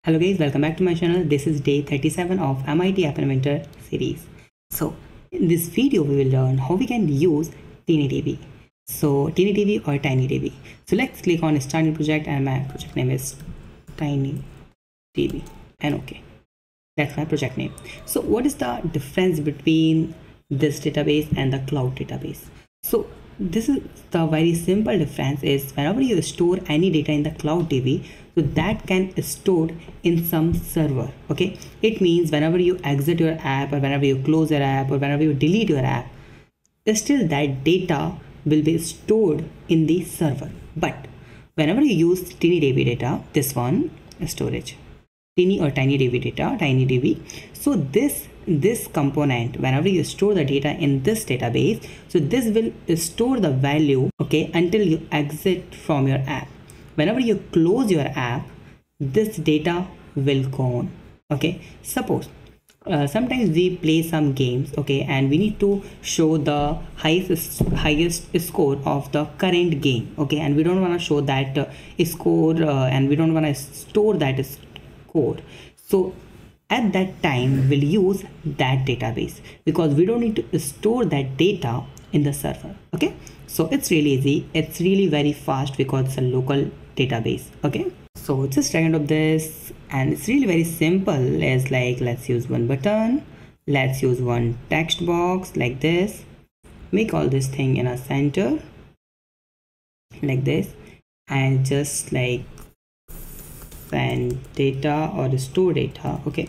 Hello guys, welcome back to my channel. This is day 37 of MIT App Inventor series. So in this video we will learn how we can use TinyDB. So TinyDB or TinyDB. So let's click on start new project and my project name is TinyDB and okay. That's my project name. So what is the difference between this database and the cloud database? So this is the very simple difference is whenever you store any data in the cloud DB, so that can stored in some server. Okay, it means whenever you exit your app or whenever you close your app or whenever you delete your app, still that data will be stored in the server. But whenever you use TinyDB data, this one storage Tiny or TinyDB data, TinyDB. So this component, whenever you store the data in this database, so this will store the value, okay, until you exit from your app. Whenever you close your app, this data will go on. Okay, suppose sometimes we play some games, okay, and we need to show the highest score of the current game, okay, and we don't want to show that score and we don't want to store that score. So at that time we'll use that database because we don't need to store that data in the server. Okay, so it's really easy, it's really very fast because it's a local database. Okay, so just drag and drop this and it's really very simple. As like, let's use one button, let's use one text box like this, make all this thing in a center like this, and just like send data or store data. Okay,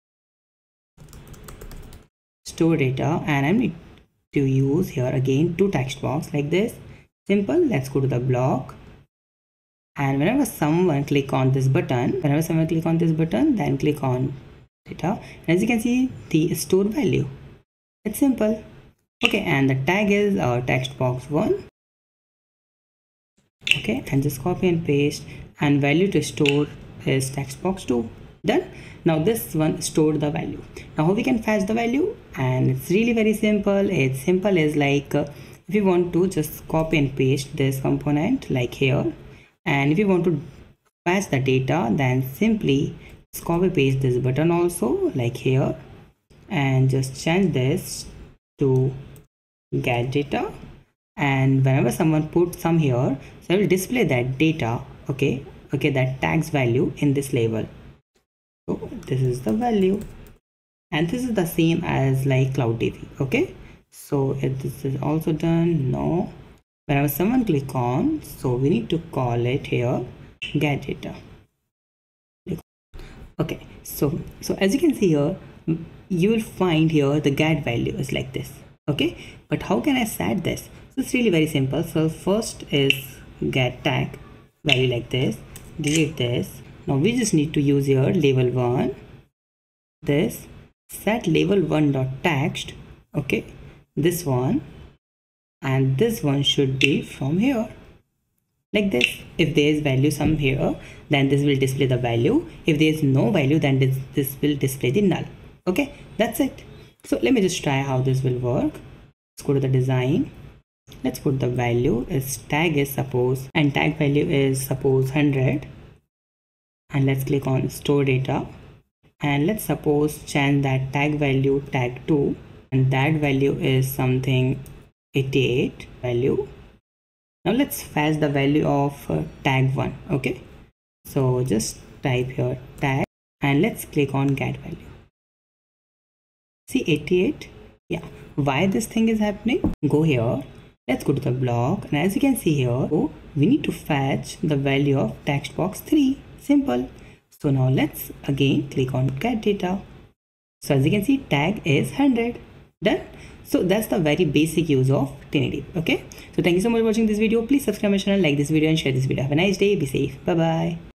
store data, and I need to use here again two text box like this. Simple. Let's go to the block, and whenever someone click on this button, then click on data, and as you can see the store value. It's simple. Okay, and the tag is our text box 1. Okay, and just copy and paste, and value to store is text box 2. Done. Now this one stored the value. Now how we can fetch the value? And it's really very simple. It's simple as like if you want to just copy and paste this component like here, and if you want to fetch the data, then simply just copy paste this button also like here, and just change this to get data, and whenever someone puts some here, so I will display that data, okay, that tags value in this label. So this is the value, and this is the same as like cloud DB. Okay, so if this is also done, no, whenever someone click on, so we need to call it here get data. Okay, so as you can see here, you will find here the get value is like this. Okay, but how can I set this? So it's really very simple. So first is get tag value like this, delete this. Now we just need to use here label 1, this set label 1 dot text. Okay, this one, and this one should be from here like this. If there is value some here, then this will display the value. If there is no value, then this will display the null. Okay, that's it. So let me just try how this will work. Let's go to the design. Let's put the value is tag is suppose, and tag value is suppose 100, and let's click on store data, and let's suppose change that tag value tag 2, and that value is something 88 value. Now let's fetch the value of tag 1. Okay, so just type here tag, and let's click on get value. See 88. Yeah, why this thing is happening? Go here, let's go to the block, and as you can see here, we need to fetch the value of text box 3. Simple. So now let's again click on get data. So as you can see, tag is 100. Done. So that's the very basic use of TinyDB. Okay, so thank you so much for watching this video. Please subscribe my channel, like this video, and share this video. Have a nice day. Be safe. Bye bye.